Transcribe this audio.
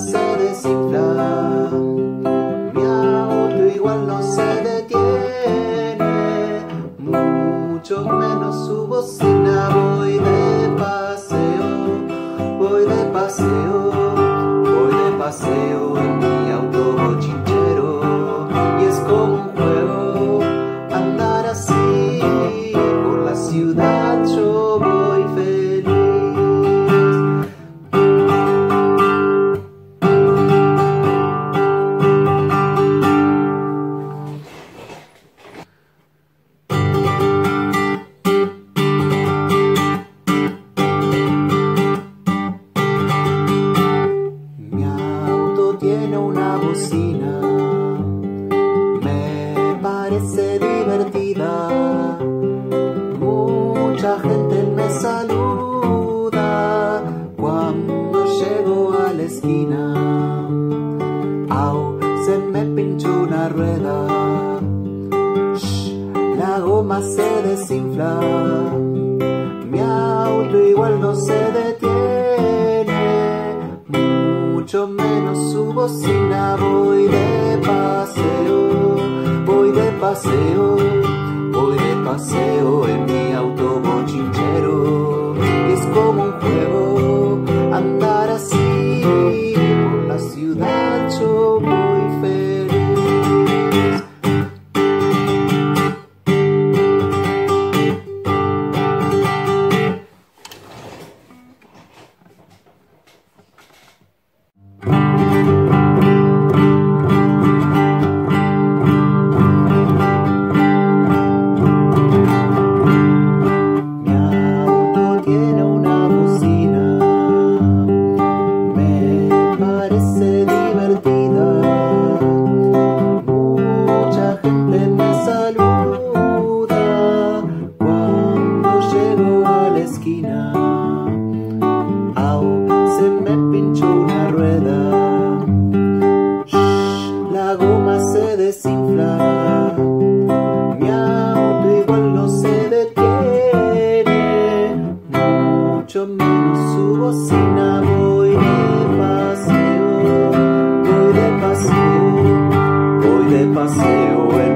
se desinfla. Mi auto igual no se detiene, mucho menos su bocina. Voy de paseo, voy de paseo, voy de paseo en mi auto bochinchero. Y es como un juego andar así por la ciudad. Yo voy feliz. Mi auto tiene una bocina, me parece divertida. Mucha gente me saluda cuando llego a la esquina. Au, se me pinchó una rueda. Shh, la goma se desinfla. Mi auto igual no se detiene, mucho menos su bocina. Voy de paseo, voy de paseo, voy de paseo en mi auto bochinchero. Y es como un juego andar así por la ciudad. Yo voy feliz. Au, se me pinchó una rueda. Shh, la goma se desinfla. Mi auto igual no se detiene, mucho menos su bocina. Voy de paseo, voy de paseo, voy de paseo en